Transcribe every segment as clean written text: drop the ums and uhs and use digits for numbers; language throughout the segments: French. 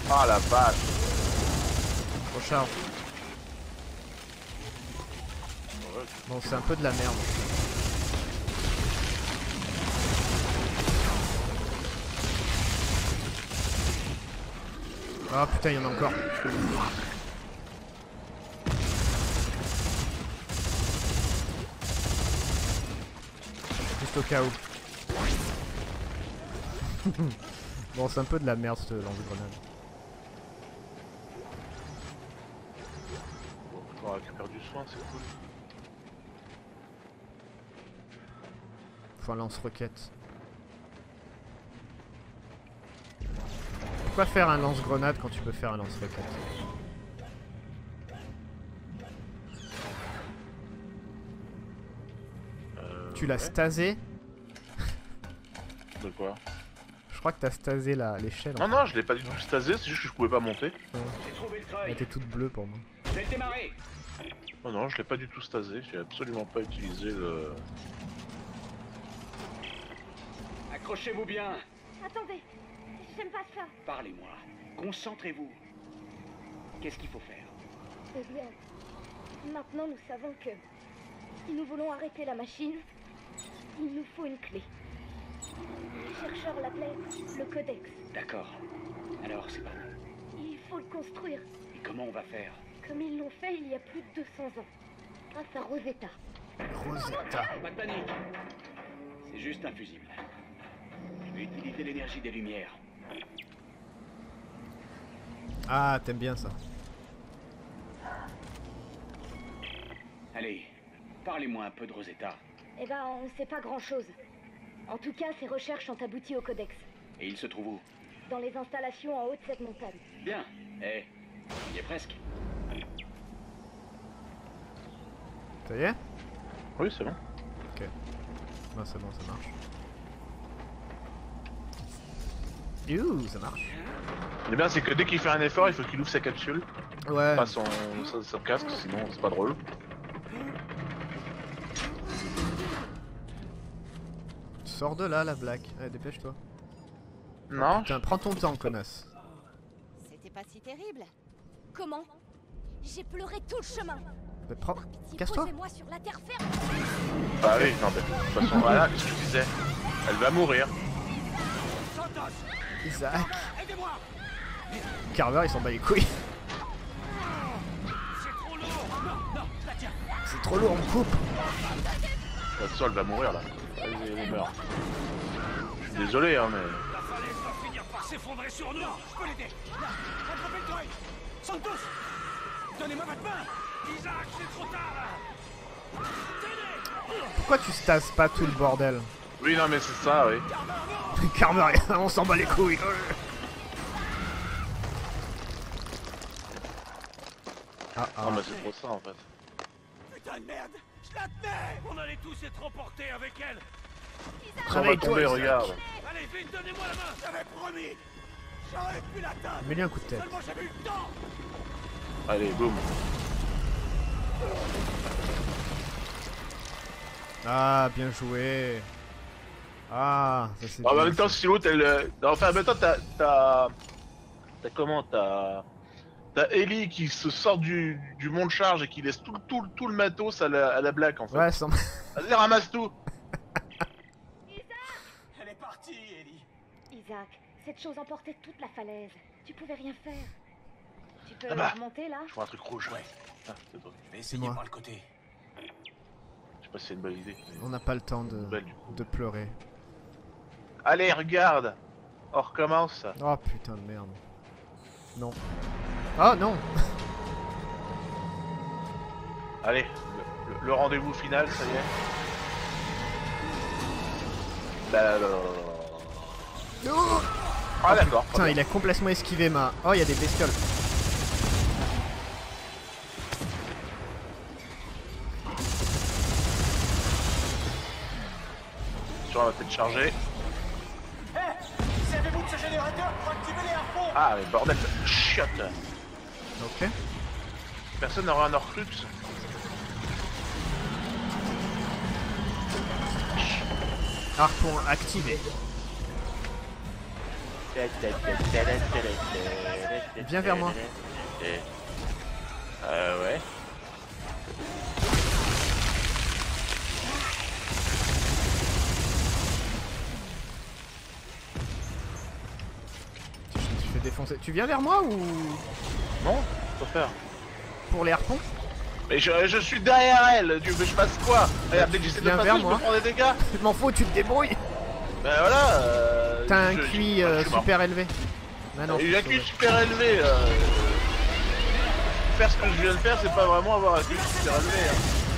Ah la vache. Recharge. Bon, c'est un peu de la merde. Ah putain, il y en a encore. Juste au cas où. Bon, c'est un peu de la merde ce lance-grenade. On récupère du soin, c'est cool. Faut un lance-roquette. Pourquoi faire un lance-grenade quand tu peux faire un lance-roquette? Tu l'as stasé? De quoi? Je crois que t'as stasé l'échelle. Non, non, je l'ai pas du tout stasé, c'est juste que je pouvais pas monter. Elle était toute bleue pour moi. Non, non, je l'ai pas du tout stasé, j'ai absolument pas utilisé le... Accrochez-vous bien. Attendez, j'aime pas ça. Parlez-moi. Concentrez-vous. Qu'est-ce qu'il faut faire? Eh bien, maintenant nous savons que si nous voulons arrêter la machine, il nous faut une clé. Les chercheurs l'appelaient le Codex. D'accord. Alors, c'est par où? Il faut le construire, Et comment on va faire? comme ils l'ont fait il y a plus de 200 ans, grâce à Rosetta. Rosetta. Pas de panique. C'est juste un fusible. Je vais utiliser l'énergie des lumières. Ah, t'aimes bien ça. Allez, parlez-moi un peu de Rosetta. Eh ben, on sait pas grand-chose. En tout cas, ces recherches ont abouti au Codex, Et il se trouve où? dans les installations en haut de cette montagne. Bien. Eh, il y est presque. Ça y est? Oui, c'est bon. Ok. Non, c'est bon, ça marche. Youh, ça marche. Le bien, c'est que dès qu'il fait un effort, il faut qu'il ouvre sa capsule. Ouais. Pas son casque, sinon c'est pas drôle. Sors de là, la blague. Allez, dépêche-toi. Non. Putain, prends ton temps, connasse. C'était pas si terrible. Comment? J'ai pleuré tout le chemin. Mais prends... Pitié, Casse-toi. posez-moi sur la terre ferme. Bah oui, non, mais de toute façon, voilà, qu'est-ce que je disais? Elle va mourir. Isaac. Carver, il s'en bat les couilles. C'est trop lourd, on coupe. De toute façon, elle va mourir là. Vas-y, elle meurt. Je suis désolé, hein, mais. La falaise va finir par s'effondrer sur nous. Je peux l'aider. Là, attrapez le droïde. Santos, donnez-moi votre main. Isaac, c'est trop tard. Pourquoi tu stasses pas tout le bordel? Oui, non, mais c'est ça, oui. Carver, on s'en bat les couilles. Ah, ah. Non, mais c'est trop ça en fait. Putain de merde. Je la tenais. On allait tous être emportés avec elle. On va tomber, regarde. Allez, vite, donnez-moi la main. J'avais promis. J'aurais pu l'atteindre. Mets-lui un coup de tête. Seulement j'avais eu le temps. Allez, boum. Ah, bien joué. Ah, ça c'est En bien même temps, fait. si l'autre elle. Non, enfin, en même temps, t'as comment? T'as Ellie qui se sort du monde charge et qui laisse tout le matos à la blague en fait. Ouais, sans... Vas-y, ramasse tout. Elle est partie, Ellie. Isaac, cette chose emportait toute la falaise. Tu pouvais rien faire. Tu peux Ah bah. remonter là? Je vois un truc rouge. Ouais. Ah, c'est toi. Mais C'est essayez moi. par le côté. Je sais pas si c'est une bonne idée. mais- On n'a pas le temps Belle, du coup. de pleurer. Allez, regarde. On recommence. Oh putain de merde. Non. Oh non. Allez, le rendez-vous final, ça y est. Là. Oh Ah d'accord. putain, il a complètement esquivé ma... Oh, il y a des bestioles. Sur la tête chargée. Servez-vous de ce générateur pour activer les harpons. Ah mais bordel, chiotte. Ok. Personne n'aura un Horcrux. Harpon activé. Viens vers moi. Ouais. Je me suis fait défoncer. Tu viens vers moi ou Non, faut faire. pour les harpons? Mais je suis derrière elle, tu veux que je fasse quoi? Regarde, dès que j'essaie de viens passer, vers je moi. me prends des dégâts. Je m'en fous, tu te débrouilles. Ben voilà. T'as un je QI suis mort. super élevé. Ah non, Il a je un suis QI super élevé. Faire ce que je viens de faire, c'est pas vraiment avoir un QI super élevé. Hein.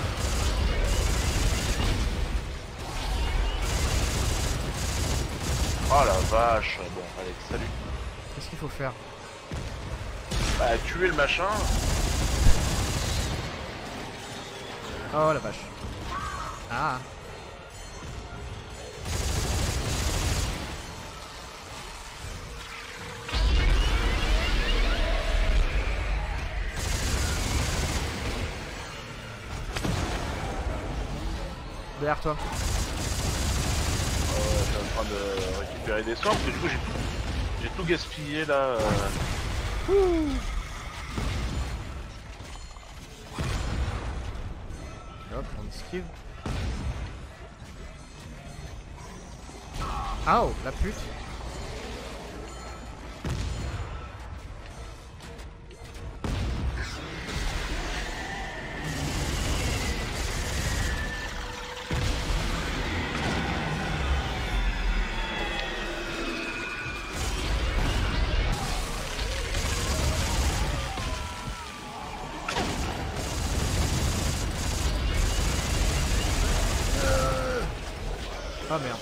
Oh la vache. Bon, allez, salut. Qu'est-ce qu'il faut faire? Bah, tuer le machin. Oh la vache. Ah. Derrière toi. Je suis en train de récupérer des sorts parce que du coup j'ai tout gaspillé là. Hop, on esquive. Ah oh, la pute. Ah merde.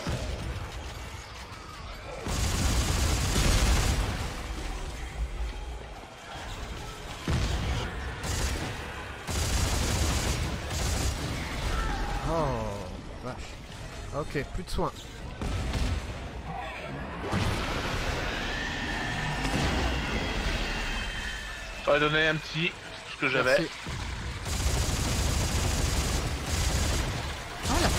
Oh vache. Ok, plus de soins. J'aurais donné un petit, c'est tout ce que j'avais. Merci. Voilà.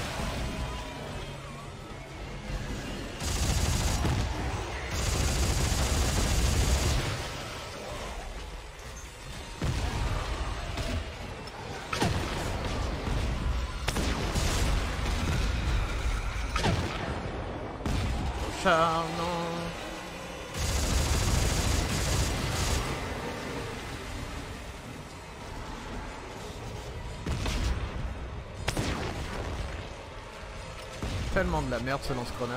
Charmant. Tellement de la merde ce lance-grenade.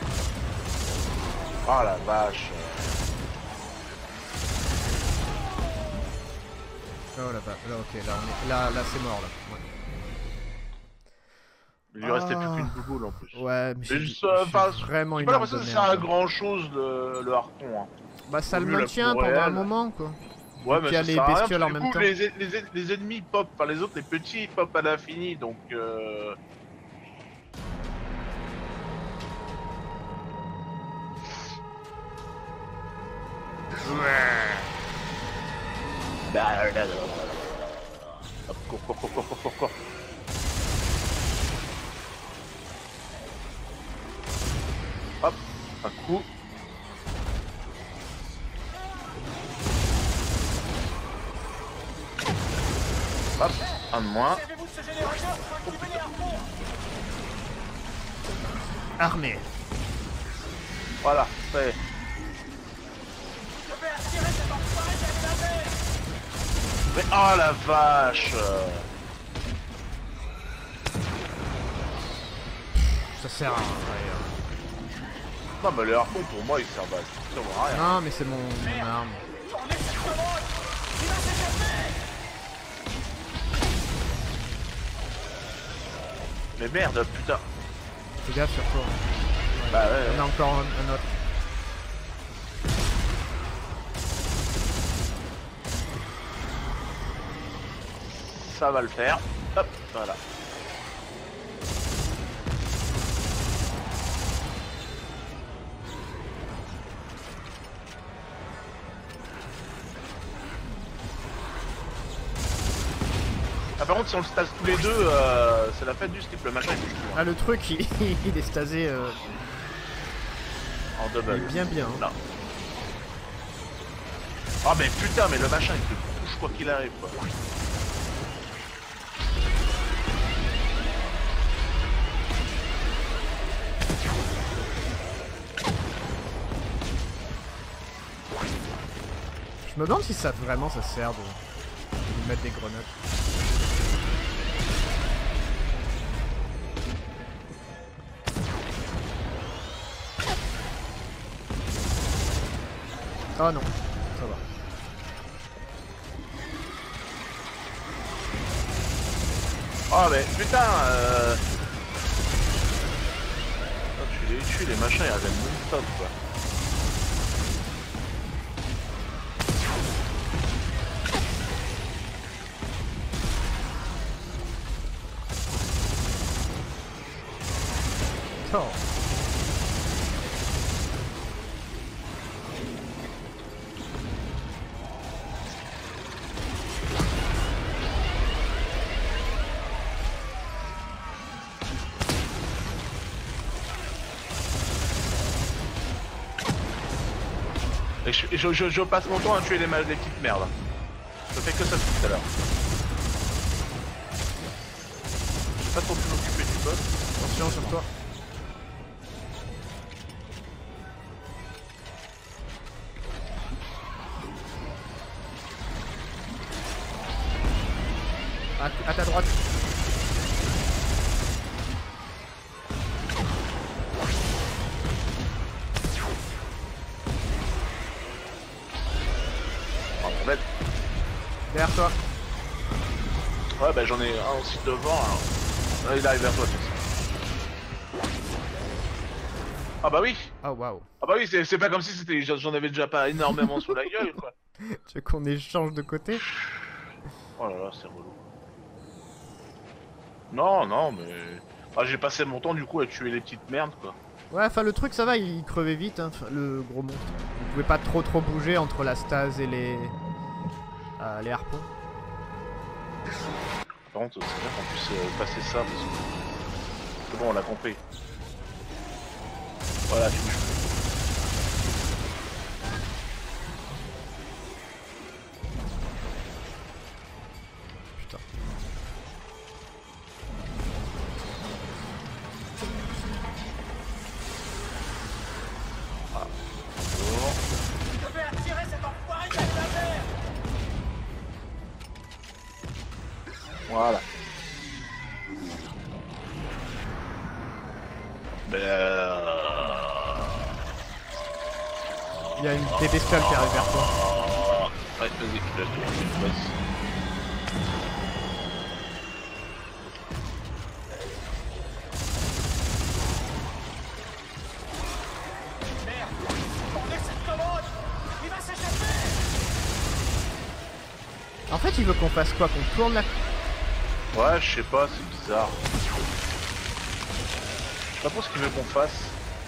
Oh la vache. Oh là-bas, là ok, là on est. Là c'est mort là. Ouais. Il lui restait plus qu'une boule en plus. Ouais, mais j'ai Enfin, vraiment j'ai une pas arme l'impression de que ça sert à merde. grand chose le harpon. Hein. Bah ça le Vu la maintient cour pendant un réelle. moment quoi. Ouais, Et mais puis il y a ça les sert à rien, bestioles parce en que même du coup, temps. les ennemis pop, enfin les autres, les petits ils pop à l'infini, donc Hop, cours. Hop, un coup. Hop, un de moins. Servez-vous de ce générateur pour activer les harpons. Armé. Voilà, ça y est. Je vais attirer cet enfoiré d'Agnabé. Mais oh la vache. Ça sert à rien. Non mais les harpons pour moi ils servent à rien. Non mais c'est mon arme. Tournez cette commande. Il va s'échapper. Mais merde, putain. Fais gaffe sur toi. Bah ouais, Il y en a encore un autre. Ça va le faire. Hop, voilà. Ah, par contre si on le stase tous les deux, c'est la fête du slip, le machin il bouge plus. Hein. Ah le truc il est stasé. En double. Bien bien. Hein. Non. Ah mais putain, mais le machin il te touche quoi qu'il arrive quoi. Je me demande si ça vraiment ça sert de mettre des grenades. Oh non, ça va. Oh mais putain oh, tu les tues les machins ils reviennent non-stop quoi. Oh. Et je passe mon temps à tuer les petites merdes. Je fais que ça tout à l'heure. Je vais pas trop plus m'occuper du boss. Attention sur toi. À ta droite. Oh bordel. Derrière toi. Ouais bah j'en ai un aussi devant alors. Là, il arrive vers toi tout ça. Ah bah oui. Oh waouh. Ah bah oui c'est pas comme si c'était j'en avais déjà pas énormément sous la gueule quoi. Tu veux qu'on échange de côté? Oh là là c'est relou. Non non mais... Ah j'ai passé mon temps du coup à tuer les petites merdes quoi. Ouais, enfin le truc ça va, il crevait vite, hein, le gros monstre. Vous pouvez pas trop bouger entre la stase et les harpons. Par contre c'est bien qu'on puisse passer ça parce que... C'est bon on l'a compris. Voilà tu bouges plus. Putain. Ah. Bonjour. Je vais attirer cet enfoiré de laser. Voilà. Il y a des bestioles qui arrivent vers toi. Ouais, vas-y, vas-y. Merde, tournez cette commode. Il va s'échapper. En fait, il veut qu'on fasse quoi? Qu'on tourne la... Ouais, je sais pas, c'est bizarre. Je sais pas trop ce qu'il veut qu'on fasse.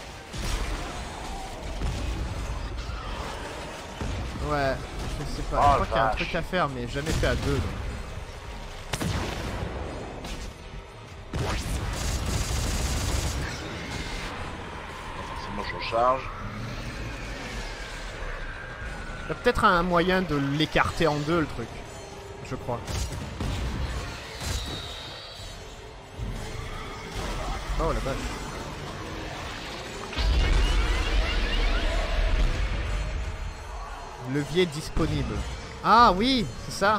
Ouais, je sais pas. Oh, Je crois qu'il y a un vache. truc à faire, mais jamais fait à deux. Donc. Forcément, je recharge. Il y a peut-être un moyen de l'écarter en deux, le truc. Je crois. Oh la vache. Levier disponible. Ah oui, c'est ça.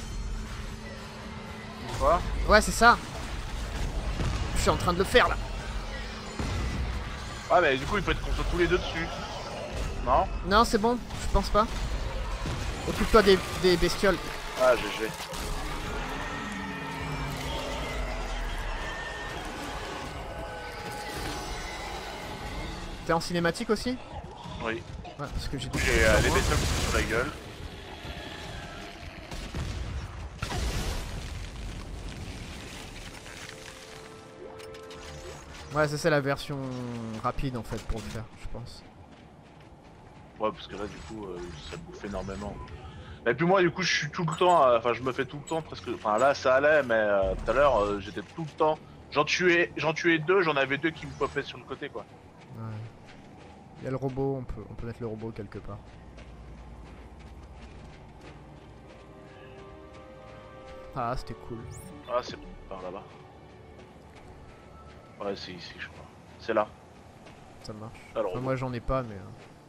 Quoi? Ouais, c'est ça. Je suis en train de le faire là. Ah, mais du coup, il peut être contre tous les deux dessus. Non? Non, c'est bon, je pense pas. Occupe-toi des bestioles. Ah, GG. T'es en cinématique aussi? Oui. Ouais, parce que j'ai J'ai les bestioles qui sont sur la gueule. Ouais, ça c'est la version rapide en fait pour le faire, je pense. Ouais, parce que là, du coup, ça bouffe énormément. Et puis moi, du coup, je suis tout le temps... Enfin, je me fais tout le temps presque... Enfin, là, ça allait, mais tout à l'heure, j'étais tout le temps... J'en tuais deux, j'en avais deux qui me poppaient sur le côté, quoi. Ouais. Il y a le robot, on peut mettre le robot quelque part. Ah, c'était cool. Ah, c'est par là-bas. Ouais, c'est ici, je crois. C'est là. Ça marche. Alors, Enfin, moi j'en ai pas, mais...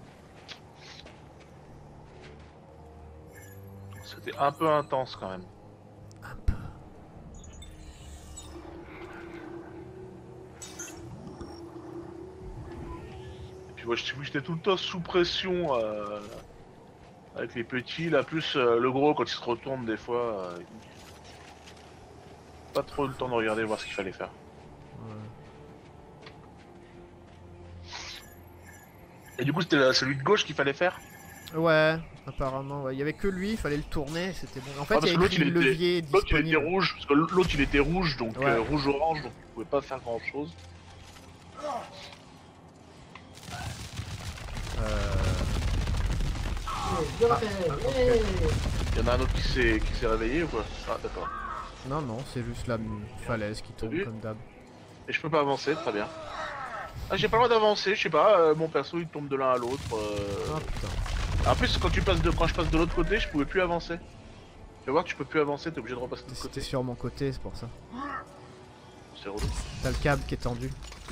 c'était un peu intense quand même. Un peu. Et puis moi, j'étais tout le temps sous pression avec les petits. Là, plus le gros, quand il se retourne des fois... pas trop le temps de regarder, voir ce qu'il fallait faire. Ouais. Et du coup, c'était celui de gauche qu'il fallait faire. Ouais, apparemment, ouais. Il y avait que lui, il fallait le tourner, c'était bon. En fait, parce il y que a écrit le levier l'autre il était disponible. rouge, parce que l'autre il était rouge, donc Ouais. rouge-orange, donc il pouvait pas faire grand chose. Bien fait. Yeah. Il y en a un autre qui s'est réveillé ou quoi? Ah d'accord. Non, non, c'est juste la falaise qui tombe vu comme d'hab. Et je peux pas avancer, très bien. Ah, j'ai pas le droit d'avancer, je sais pas, mon perso il tombe de l'un à l'autre. Ah putain. En plus, quand je passe de l'autre côté, je pouvais plus avancer. Tu vas voir, tu peux plus avancer, t'es obligé de repasser de l'autre C'était côté. sur mon côté, c'est pour ça. C'est relou. T'as le câble qui est tendu.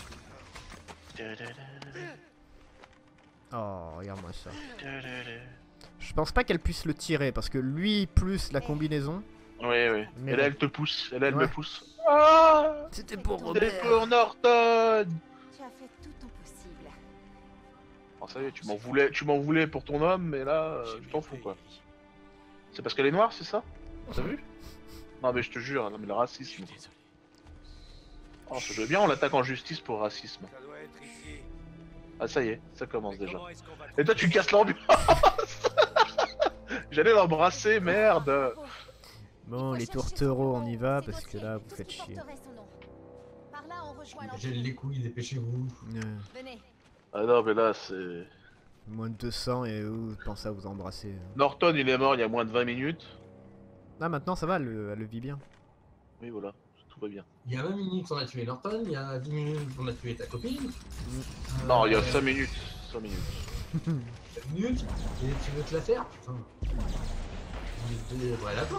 Oh, regarde-moi ça. Je pense pas qu'elle puisse le tirer parce que lui plus la combinaison. Oui, oui. Mais Et là, bon. elle te pousse, et là, elle Ouais. me pousse. Ah, C'était pour c'est Robert. pour Norton. Tu as fait tout ton possible. Oh, ça y est, tu m'en voulais pour ton homme, mais là, tu t'en fous quoi. C'est parce qu'elle est noire, c'est ça? T'as vu? Non mais je te jure, non mais le racisme. Oh, ça joue bien, on l'attaque en justice pour racisme. Ça doit être ici. Ah ça y est, ça commence Mais déjà. comment est-ce qu'on va Et toi tu casses l'ambiance. J'allais l'embrasser, merde. Bon, les tourtereaux, on y va parce que là, vous faites Je chier. porterai son nom. Par là, on rejoint J'ai l'entrée. les couilles, dépêchez-vous. Venez. Ah non mais là c'est... Moins de 200 et vous pensez à vous embrasser. Norton il est mort il y a moins de 20 minutes. Ah, maintenant ça va, elle le vit bien. Oui voilà, tout va bien. Il y a 20 minutes on a tué Norton, il y a 10 minutes on a tué ta copine. Non, il y a 5 minutes. 5 minutes. 5 minutes. Et tu veux te la faire? Putain. Il devrait la voir.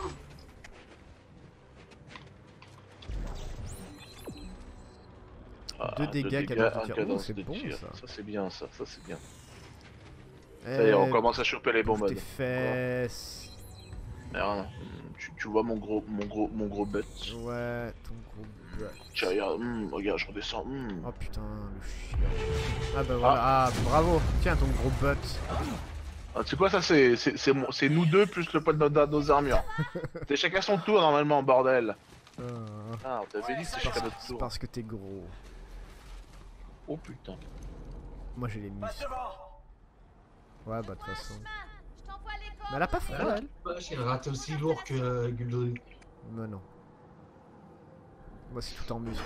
Ah, 2 dégâts cadence de un tir. cadence Oh, c'est de bon, tir. ça. Ça c'est bien ça c'est bien. Eh, Ça y est, on commence à choper les bons bouffe tes modes. fesses. Merde, tu vois mon gros butt. Ouais, ton gros butt. Tiens, regarde, je redescends. Oh putain, le chien. Ah bah voilà, ah bravo. Tiens, ton gros butt. Ah, tu sais quoi, ça c'est nous deux plus le poids de nos armures. C'est chacun son tour normalement, bordel. Ah, on t'avait dit c'est chacun notre C'est tour. parce que t'es gros. Oh putain. Moi j'ai les Passe muscles. devant. Ouais, bah de toute façon. Je t'envoie les corps. Mais elle a pas froid, elle. Vache, il rate aussi lourd que Guldry. Mais non. Moi c'est tout en muscle.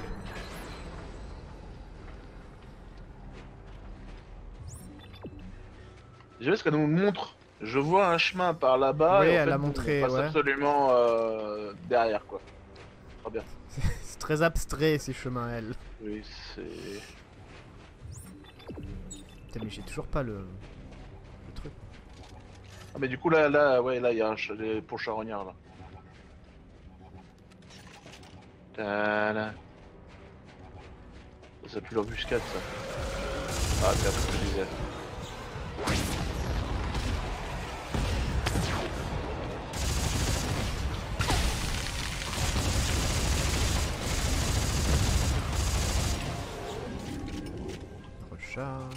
J'aime ce qu'elle nous montre. Je vois un chemin par là-bas. Oui, et en elle fait, a montré, on passe ouais. absolument derrière quoi. Très bien. C'est très abstrait ces chemins, elle. Oui, c'est... Putain, mais j'ai toujours pas le truc. Ah mais du coup là, ouais, là il y a les pour charognard là. Tada. Ça pue l'embuscade ça. Ah c'est un peu ce que je disais. Recharge.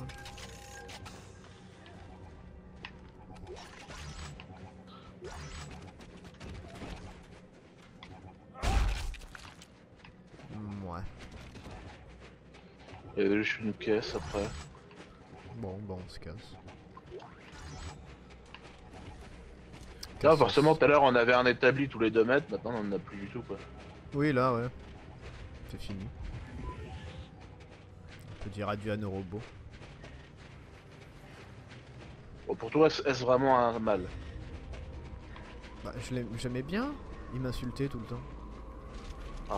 Ouais. Il y avait juste une caisse après. Bon, on se casse. Là forcément tout à l'heure on avait un établi tous les 2 mètres, maintenant on en a plus du tout quoi. Oui, là, ouais. C'est fini. On peut dire adieu à nos robots. Bon, pour toi est-ce vraiment un mal? Bah, j'aimais bien. Il m'insultait tout le temps. Ah.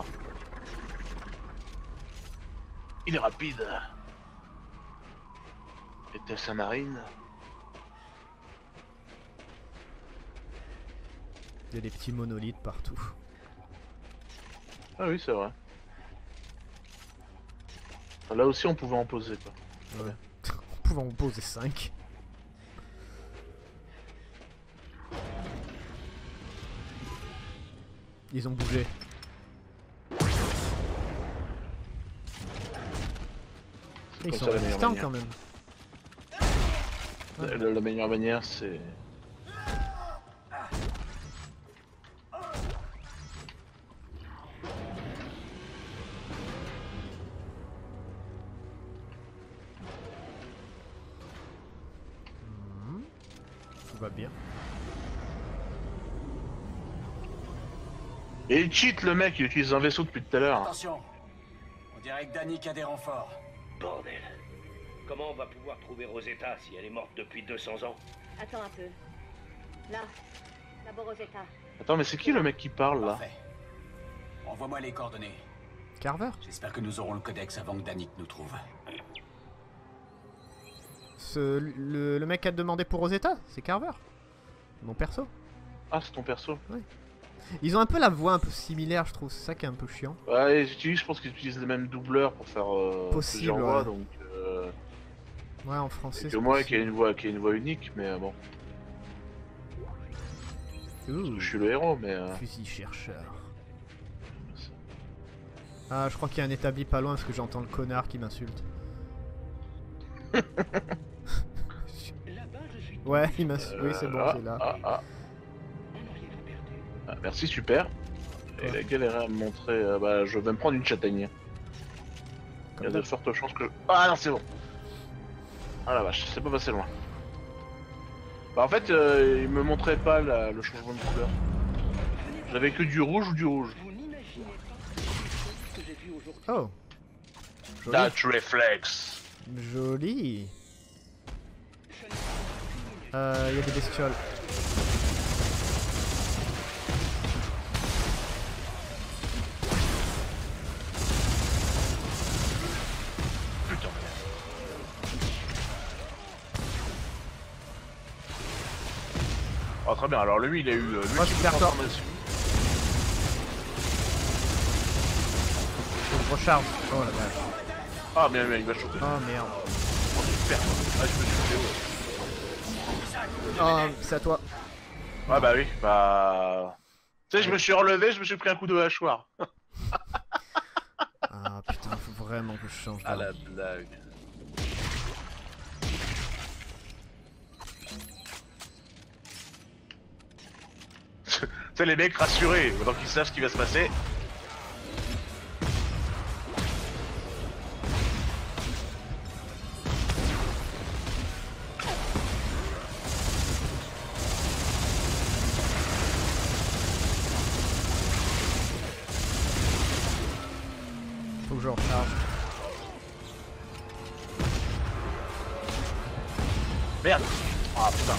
Il est rapide. Et Tessin marine. Il y a des petits monolithes partout. Ah oui, c'est vrai. Là aussi, on pouvait en poser, quoi. Ouais. On pouvait en poser 5. Ils ont bougé. Ils comme sont ça, la meilleure résistants manière. quand même. La meilleure manière, c'est... Tout va bien. Et il cheat, le mec, il utilise un vaisseau depuis tout à l'heure. Attention. On dirait que Danick a des renforts. Bordel. Comment on va pouvoir trouver Rosetta si elle est morte depuis 200 ans? Attends un peu. Là, d'abord Rosetta. Attends, mais c'est qui le mec qui parle, là? Parfait. Envoie-moi les coordonnées. Carver? J'espère que nous aurons le codex avant que Danick nous trouve. Le mec qui a demandé pour Rosetta, c'est Carver. Mon perso. Ah, c'est ton perso. Ils ont un peu la voix un peu similaire, je trouve. C'est ça qui est un peu chiant. Ouais, je pense qu'ils utilisent les mêmes doubleurs pour faire Possible, plusieurs voix, ouais. donc... Ouais, en français. c'est c'est que moi possible. qui a une voix unique, mais bon. Ouh, Je suis le héros, mais... fusil chercheur. Ah, je crois qu'il y a un établi pas loin parce que j'entends le connard qui m'insulte. Là-bas, je suis... Ouais, il m'insulte. Oui, c'est bon, c'est là. On n'a rien perdu. Ah, merci, super. Et la galère à me montrer... bah, je vais me prendre une châtaigne. Il y Comme a de d'hab. fortes chances que... Ah non, c'est bon. Ah la vache, c'est pas passé loin. Bah en fait, il me montrait pas le changement de couleur. J'avais que du rouge ou du rouge. Vous n'imaginez pas ce que j'ai vu aujourd'hui. Oh, joli. That reflex. Joli. Il y a des bestioles. Putain. Oh très bien, alors lui il a eu Moi, je perds toi. transformation. Je recharge. Oh la vache. Ah mais il va choper. Oh merde. Oh, super. Ah je me suis fait Oh, c'est à toi. Ah bah oui, bah... Tu sais, je me suis relevé, je me suis pris un coup de hachoir. Ah putain, faut vraiment que je change Ah d'arme. la blague. Tu sais, les mecs rassurés, donc ils savent ce qui va se passer. Faut que je recharge. Merde. Ah putain.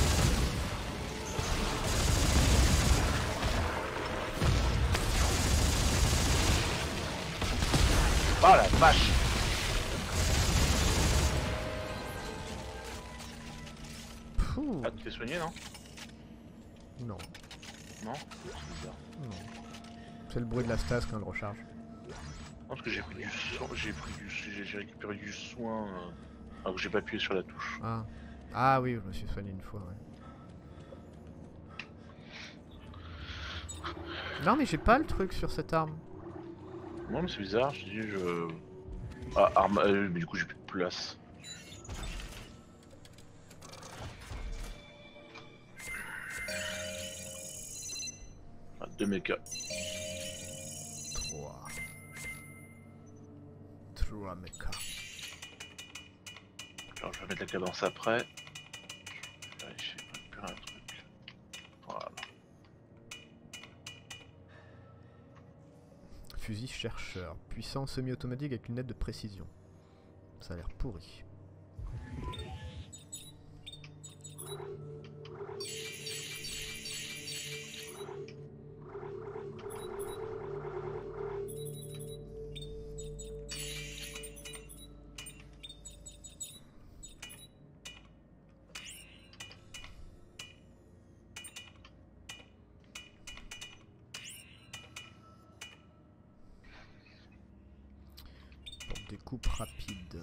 Oh la vache. Pouh. Ah, tu t'es soigné, non? Non, Non? C'est bizarre. non. C'est le bruit de la stase quand elle recharge. Non, parce que j'ai pris du soin, j'ai récupéré du soin, alors que j'ai pas appuyé sur la touche. Ah. Ah oui, je me suis soigné une fois, ouais. Non mais j'ai pas le truc sur cette arme. Non mais c'est bizarre, je dis je... Ah, arme... mais du coup j'ai plus de place. Ah, 2 mechas. 3. 3 mecha. Alors je vais mettre la cadence après. Je vais vérifier, plus un truc. Voilà. Fusil chercheur. Puissant semi-automatique avec lunette de précision. Ça a l'air pourri. coupe rapide.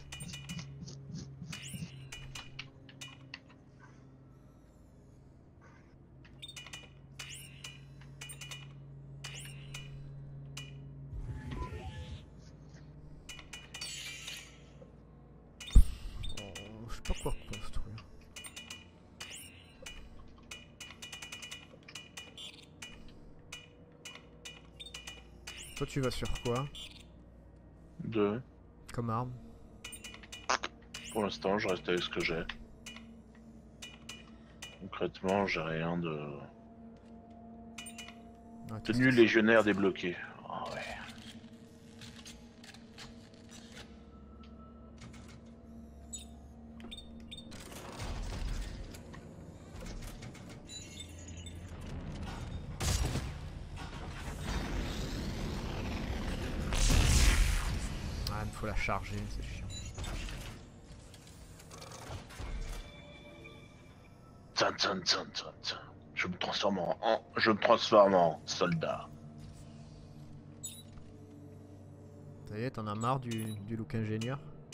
Je sais pas quoi construire. Toi tu vas sur quoi? 2. Comme arme? Pour l'instant, je reste avec ce que j'ai. Concrètement, j'ai rien de... Ouais, Tenue légionnaire débloquée. Ah ouais. Ah, il faut la charger, c'est chiant. Tsan, tsan, tsan, tsan, tsan. Je me transforme en soldat. Ça y est, t'en as marre du look ingénieur?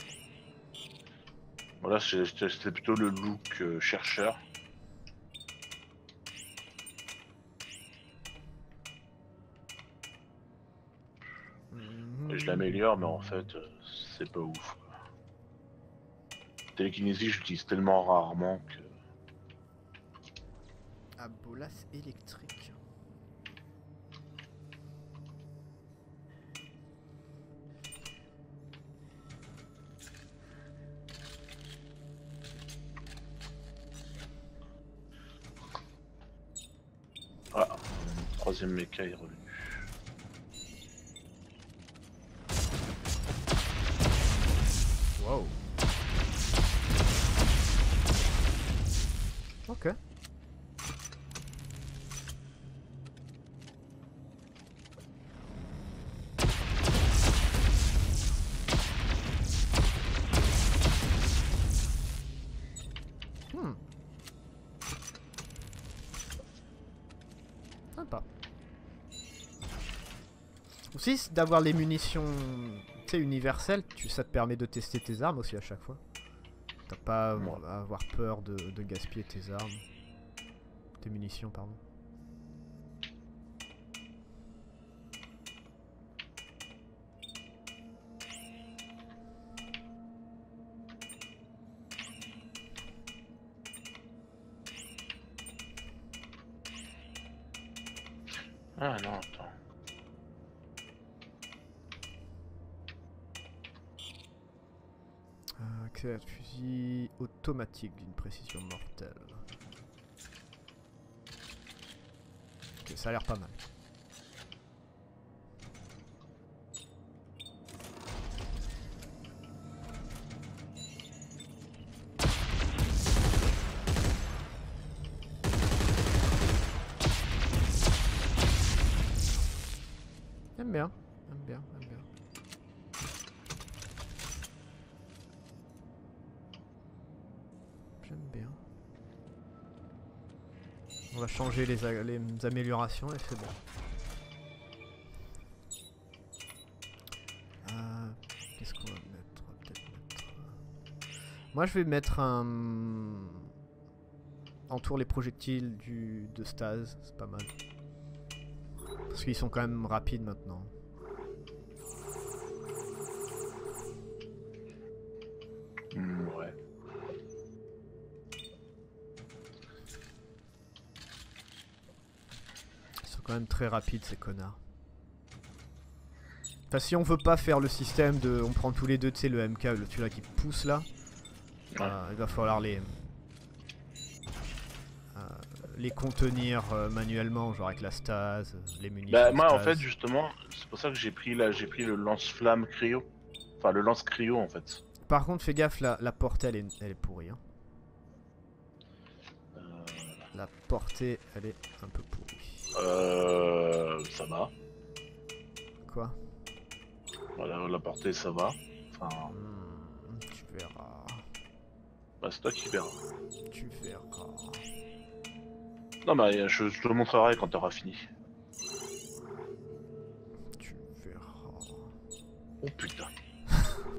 Voilà, c'était plutôt le look chercheur. Et je l'améliore, mais en fait, c'est pas ouf. Télékinésie, je l'utilise tellement rarement que... Ah, bolas électrique. Ah, troisième méca est revenu. Wow. Ok. Sympa. Aussi, d'avoir les munitions, tu sais, universelles, ça te permet de tester tes armes aussi à chaque fois. T'as pas à avoir peur de gaspiller tes armes. Tes munitions, pardon. Ah non, attends. Accès à fusil automatique d'une précision mortelle. Ok, ça a l'air pas mal. J'aime bien, j'aime bien, j'aime bien. J'aime bien. On va changer les améliorations et c'est bon. Qu'est-ce qu'on va mettre? On va peut-être mettre... Moi je vais mettre un... Entoure les projectiles de stase, c'est pas mal. Parce qu'ils sont quand même rapides maintenant. Ouais. Ils sont quand même très rapides ces connards. Enfin si on veut pas faire le système de... On prend tous les deux, tu sais, le MK, celui-là qui pousse là. Ouais. Il va falloir les contenir manuellement, genre avec la stase, les munitions. Bah moi en stase. fait justement, c'est pour ça que j'ai pris le lance-flamme cryo. Enfin le lance cryo en fait. Par contre fais gaffe, la portée elle est pourrie. Hein. La portée elle est un peu pourrie. Ça va. Quoi? Voilà, la portée ça va. Enfin... tu verras. Bah c'est toi qui verras. Tu verras. Non mais je te le montrerai quand t'auras fini. Tu verras. Oh putain.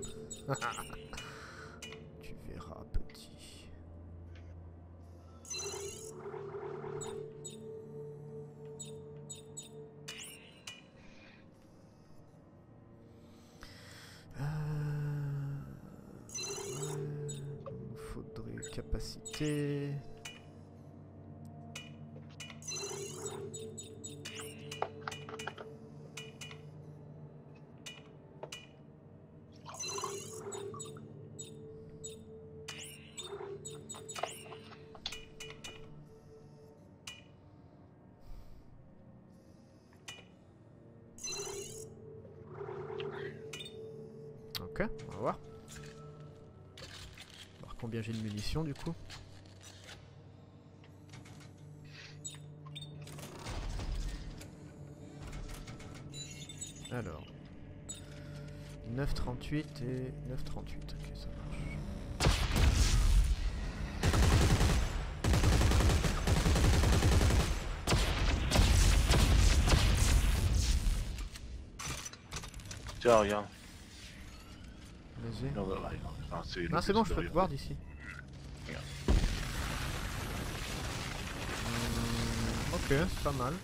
Tu verras, petit. Il nous faudrait capacité. Ok, on va voir. Voir combien j'ai de munitions du coup. Alors. 9,38 et 9,38. Ok, ça marche. Tiens, regarde. Vas-y. Non, bah, ouais, non, Ah, c'est bon, je peux te voir d'ici. Ok, c'est pas mal.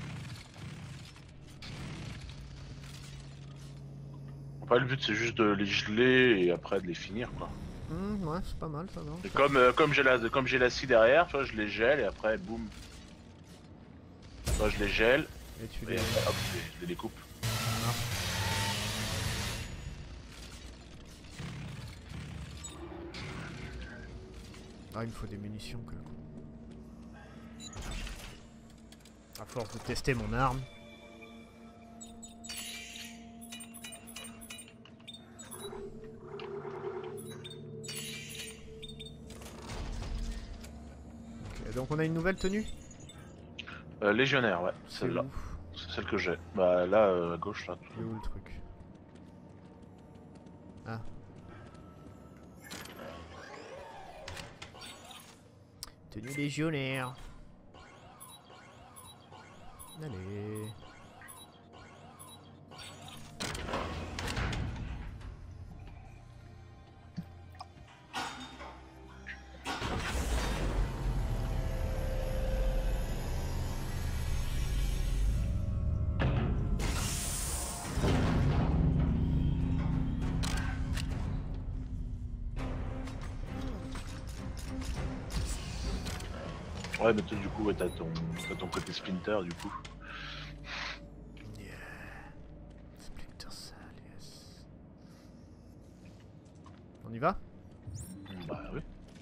Après, le but c'est juste de les geler et après de les finir quoi. Ouais, c'est pas mal, ça va. Et comme j'ai la scie derrière, tu vois, je les gèle et après boum. Toi je les gèle Et tu et les... après, hop, je les découpe. Ah, il me faut des munitions que le coup. À force de tester mon arme. Ok, donc on a une nouvelle tenue? Légionnaire, ouais, C'est celle-là. où? C'est celle que j'ai. Bah là, à gauche là. Il est où le truc? Ah. Tenue légionnaire. Allez. Ouais, mais toi, du coup, ouais, t'as ton côté Splinter, du coup. Yeah. Splinter Cell, yes. On y va? Bah oui.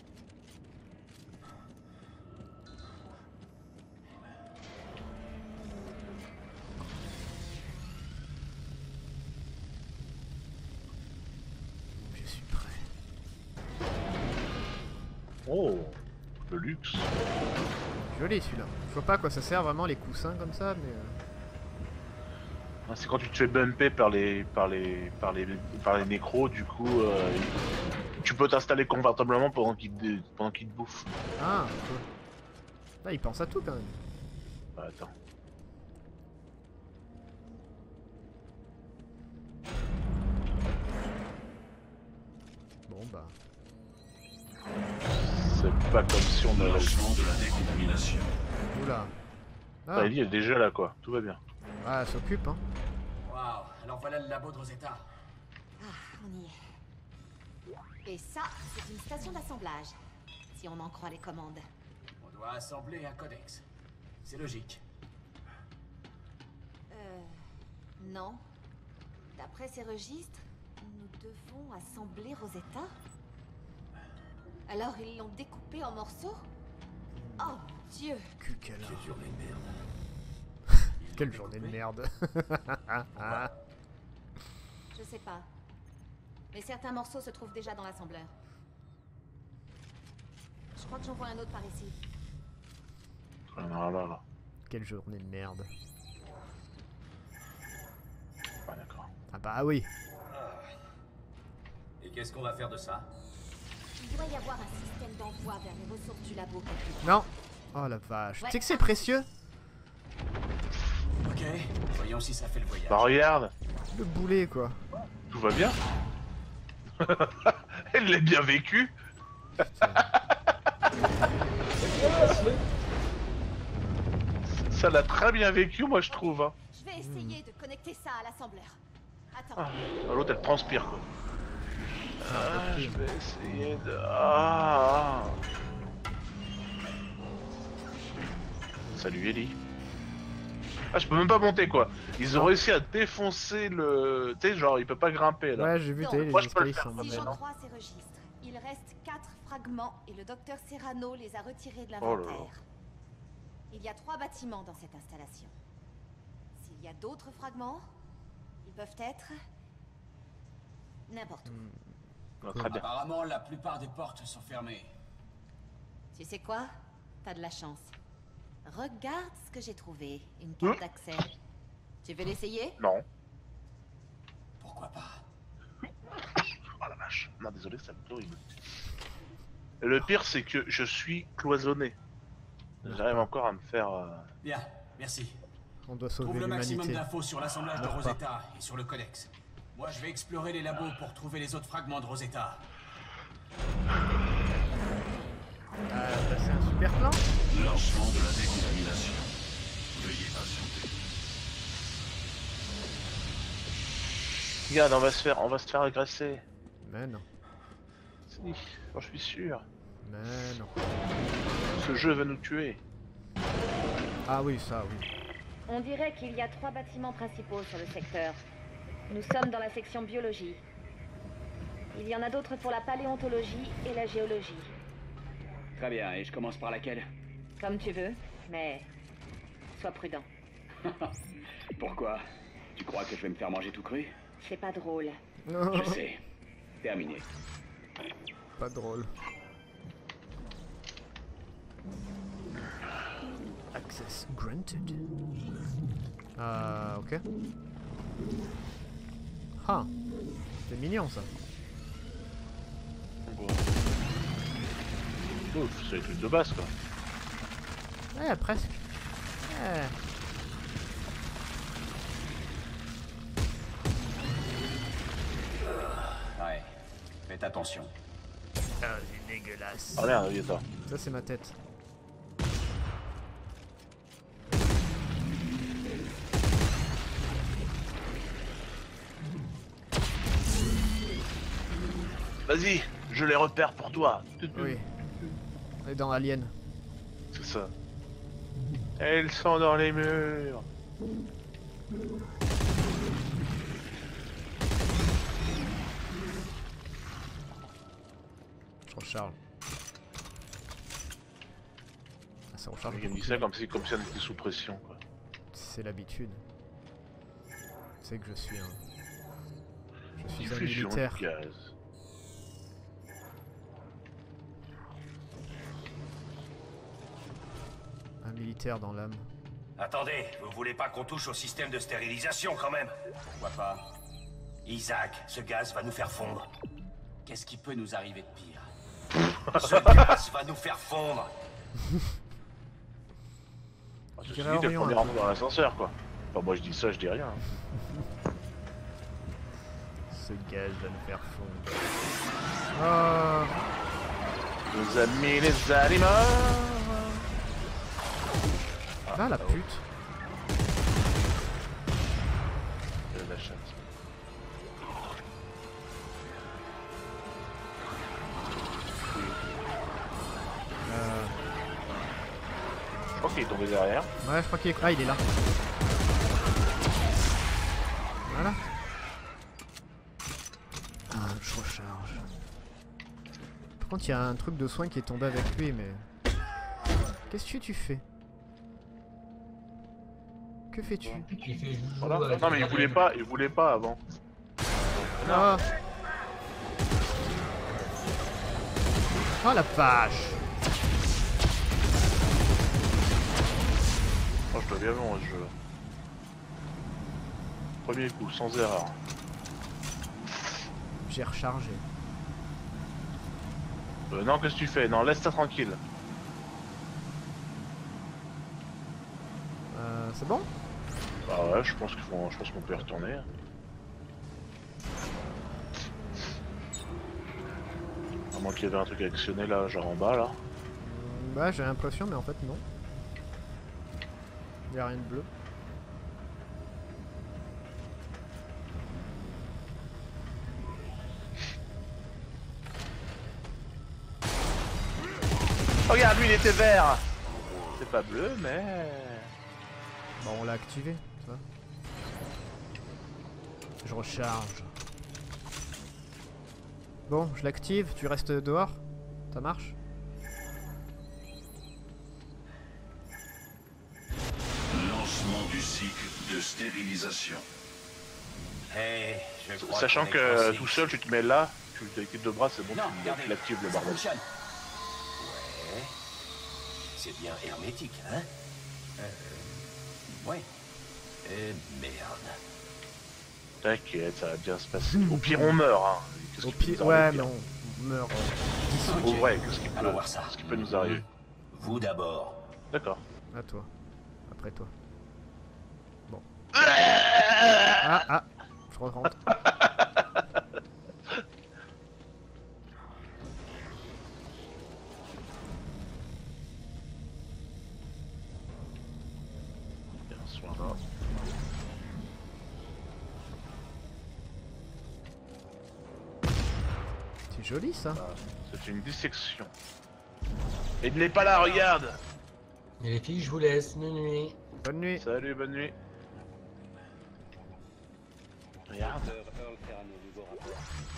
Je suis prêt. Oh, le luxe. Joli celui-là. Je vois pas à quoi ça sert vraiment les coussins comme ça, mais... Ah, c'est quand tu te fais bumper par les nécros, du coup, tu peux t'installer confortablement pendant qu'ils te bouffent. Ah, cool. Là, il pense à tout quand même. Bah, attends. Bon bah... C'est pas comme si on avait... Lancement de la décontamination. Oula. Ah, Bah, elle est déjà là, quoi. Tout va bien. ah elle s'occupe hein. Waouh, alors voilà le labo de Rosetta. Ah, on y est. Et ça, c'est une station d'assemblage. Si on en croit les commandes. On doit assembler un codex. C'est logique. Non. D'après ces registres, nous devons assembler Rosetta. Alors ils l'ont découpé en morceaux? Oh mon Dieu! Quelle journée de merde. Quelle journée de merde. Je sais pas. Mais certains morceaux se trouvent déjà dans l'assembleur. Je crois que j'en vois un autre par ici. Ah là. Quelle journée de merde. Ah, d'accord. Ah bah oui. Et qu'est-ce qu'on va faire de ça? Il doit y avoir un système d'envoi vers les ressources du labo quelque part. Non. Oh la vache. Ouais. Tu sais que c'est précieux? Ok, voyons si ça fait le voyage. Bah, regarde. Le boulet quoi. Tout va bien. Elle l'a bien vécu. Ça l'a très bien vécu, moi je trouve. Hein. Je vais essayer de connecter ça à l'assembleur. Attends. Ah, l'autre elle transpire quoi. Ah, je vais essayer de... Ah. Salut Ellie. Ah, je peux même pas monter quoi. Ils ont réussi à défoncer le... Tu sais, genre il peut pas grimper là. Ouais, j'ai vu, Donc, t'as vu, moi, les je peux le escaliers faire, sont Si mais j'en non. crois ces registres, il reste 4 fragments et le docteur Serrano les a retirés de Oh là l'inventaire. là. Il y a 3 bâtiments dans cette installation. S'il y a d'autres fragments, ils peuvent être n'importe où. Ah, très bien. Apparemment, la plupart des portes sont fermées. Tu sais quoi? T'as de la chance. Regarde ce que j'ai trouvé. Une carte d'accès. Tu veux l'essayer? Non. Pourquoi pas? Oh la vache. Non, désolé, ça me horrible. Et le pire, c'est que je suis cloisonné. J'arrive encore à me faire... Bien, merci. On doit Trouve sauver le maximum l'humanité. d'infos sur l'assemblage de Meurs pas. Rosetta et sur le codex. Moi, je vais explorer les labos pour trouver les autres fragments de Rosetta. Ah, bah, c'est un super plan. Lancement de la décontamination. Veuillez patienter. Regarde, on va se faire agresser. Mais non. Si, j'en suis sûr. Mais non. Ce jeu va nous tuer. Ah oui, ça, oui. On dirait qu'il y a 3 bâtiments principaux sur le secteur. Nous sommes dans la section biologie. Il y en a d'autres pour la paléontologie et la géologie. Très bien, et je commence par laquelle? Comme tu veux, mais sois prudent. Pourquoi? Tu crois que je vais me faire manger tout cru? C'est pas drôle. Je sais. Terminé. Pas drôle. Access granted. Ok. Ah, c'est mignon ça. Bon. Ouf, c'est les trucs de base quoi. Ouais, presque. Ouais. Ouais, faites attention. Ah, c'est dégueulasse. Ah merde, attends. Ça, c'est ma tête. Vas-y, je les repère pour toi. Oui. On est dans Alien. C'est ça. Elles sont dans les murs. Je recharge. Ah, ça recharge. Il me dit ça comme si on était sous pression quoi. C'est l'habitude. C'est que je suis un... Je suis un Diffusion de militaire. gaz. Un militaire dans l'âme. Attendez, vous voulez pas qu'on touche au système de stérilisation quand même? Pourquoi pas? Isaac, ce gaz va nous faire fondre. Qu'est-ce qui peut nous arriver de pire? Ce gaz va nous faire fondre. Ceci dirais dit, t'es le Orion, premier un à monter dans l'ascenseur quoi. Enfin, moi je dis ça, je dis rien. Hein. Ce gaz va nous faire fondre. Oh. Nos amis les animaux. Ah, la pute. La chatte. Je crois qu'il est tombé derrière. Ouais, je crois qu'il est... Ah, il est là. Voilà. Ah, je recharge. Par contre, il y a un truc de soin qui est tombé avec lui, mais... Qu'est-ce que tu fais? Que fais-tu? Il fait joujou Voilà. avec Non mais les il voulait pas avant. Ah. Oh la vache! Oh, je dois bien voir ce jeu. Premier coup, sans erreur. J'ai rechargé. Non, qu'est-ce que tu fais? Non, laisse ça tranquille. C'est bon? Bah ouais, je pense qu'on peut y retourner. moins qu'il y avait un truc à actionner là, genre en bas là. Bah j'ai l'impression mais en fait non. Y'a rien de bleu. Regarde, lui il était vert. C'est pas bleu mais... Bon on l'a activé, ça va. Je recharge. Bon, je l'active, tu restes dehors. Ça marche? Lancement du cycle de stérilisation. Hey, je crois Sachant qu'on est que coincé. tout seul tu te mets là, tu avec les deux bras c'est bon, Non, tu regardez, l'actives le ça bordel. fonctionne. Ouais. C'est bien hermétique, hein? Ouais. Merde. T'inquiète, ça va bien se passer. Au pire on meurt hein. Qu'est-ce Au qui peut pire, nous ouais arriver, mais au pire on meurt. Oh, ouais, qu'est-ce qui Allons voir ça. qu'est-ce qui peut nous arriver? Vous d'abord. D'accord. À toi. Après toi. Bon. Ah, je rentre. Bien, soin là. C'est joli ça. C'est une dissection. Et il n'est pas là, regarde! Et les filles, je vous laisse. Nuit. Bonne nuit. Salut, bonne nuit. Regarde. Earl sert à nos nouveaux rapports.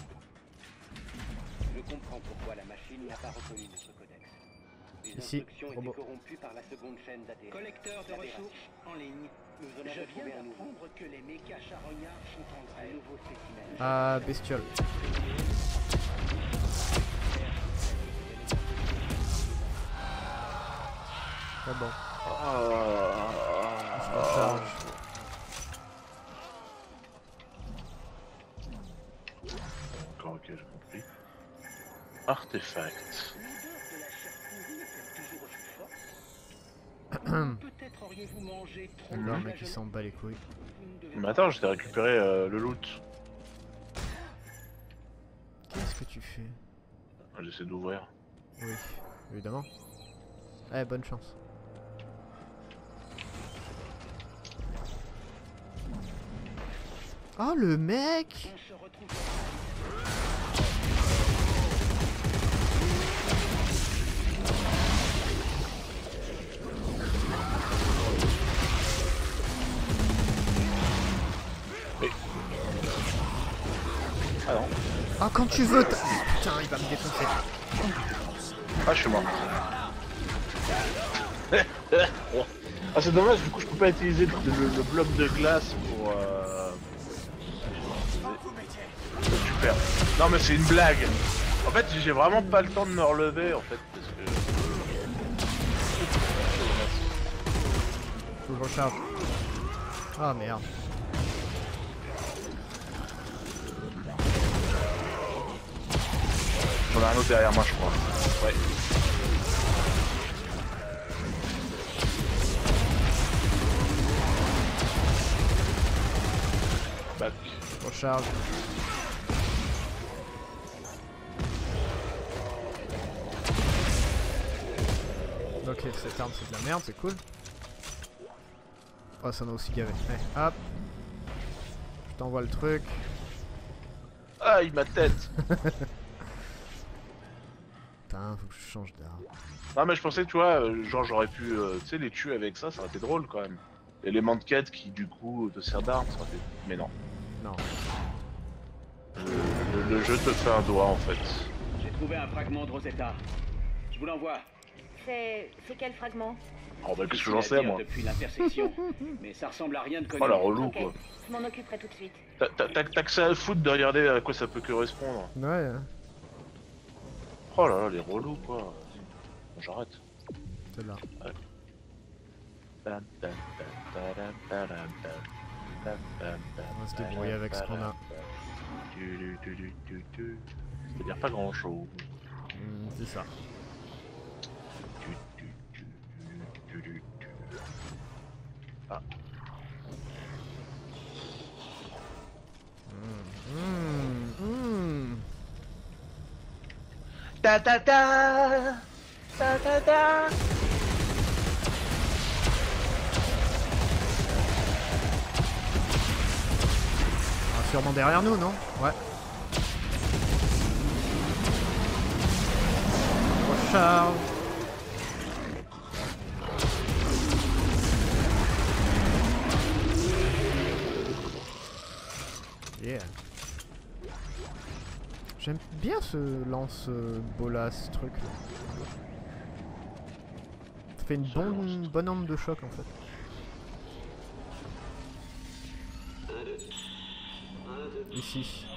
Je comprends pourquoi la machine n'a pas reconnu notre codex. Les Ici, instructions robot. étaient corrompues par la seconde chaîne d'ADN. Collecteur de ressources en ligne. Nous en Je avons viens trouvé un nouveau. d'apprendre que les mécas charognards sont en Un grève. nouveau spécimen. Ah, bestiole. Ah bon. Je recharge. D'accord, ok, j'ai compris. Artefact. Peut-être auriez-vous mangé trop Le de mec il s'en bat les couilles. Vous ne devez Mais attends, je t'ai récupéré le loot. Qu'est-ce que tu fais? J'essaie d'ouvrir. Oui, évidemment. Eh, bonne chance. Oh le mec! On se retrouve. Ah non. Ah quand tu veux putain il va me défoncer. Ah, je suis mort. Ah, c'est dommage, du coup, je peux pas utiliser le bloc de glace pour. Super. Non, mais c'est une blague. En fait, j'ai vraiment pas le temps de me relever, en fait, parce que. Faut que je recharge. Ah merde. J'en ai un autre derrière moi, je crois. Ouais. Back. Recharge. Ok, cette arme c'est de la merde, c'est cool. Oh, ça m'a aussi gavé. Allez, hop. Je t'envoie le truc. Aïe, ma tête. Putain, faut que je change d'arme. Non, mais je pensais, tu vois, genre j'aurais pu, tu sais, les tuer avec ça, ça aurait été drôle quand même. L'élément de quête qui, du coup, te sert d'arme, ça aurait été. Mais non. Non. Le jeu te fait un doigt en fait. J'ai trouvé un fragment de Rosetta. Je vous l'envoie. C'est quel fragment? Oh bah qu'est-ce que Difficile j'en à sais dire moi. Depuis l'intersection. Mais ça ressemble à rien de connu. Oh la relou Ok, quoi. je m'en occuperai tout de suite. T'as que ça à foutre de regarder à quoi ça peut correspondre. Ouais, hein. Oh là là, les relous quoi. Bon, j'arrête. C'est là. On va se débrouiller avec ce qu'on a. Ça veut dire pas grand chose. C'est ça. Ah. ta ta ta ta ta ta. Ah, sûrement derrière nous, non? Ouais. Recharge. Yeah. J'aime bien ce lance-bolas truc là. Ça fait une bonne onde de choc en fait. Ici.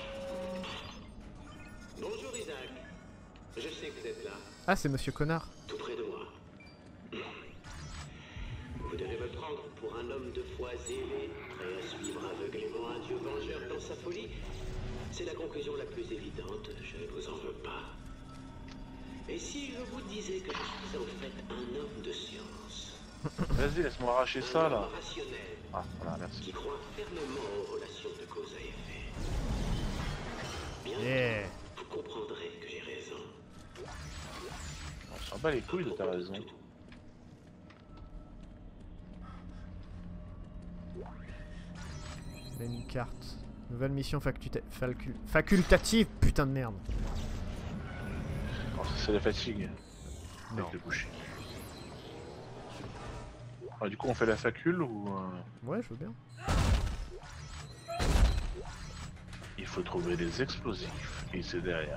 Bonjour Isaac. Je sais que vous êtes là, Ah, c'est Monsieur Connard. tout près de moi. Vous devez me prendre pour un homme de foi zélé, prêt à suivre aveuglément un dieu vengeur dans sa folie. C'est la conclusion la plus évidente, je ne vous en veux pas. Et si je vous disais que je suis en fait un homme de science? Vas-y, laisse-moi arracher ça là. Rationnel, Ah, voilà, merci. qui croit fermement aux relations de cause à effet. Bien, Yeah. vous comprendrez que j'ai raison. On s'en bat les couilles de ta raison. Il y a une carte. Nouvelle mission facultative. Putain de merde. Non, ça, c'est la fatigue. Non. Avec le boucher. Ah, du coup, on fait la facule ou... Ouais, je veux bien. Il faut trouver des explosifs. Et c'est derrière.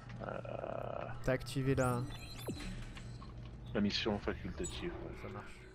T'as activé la La mission facultative. Ça marche.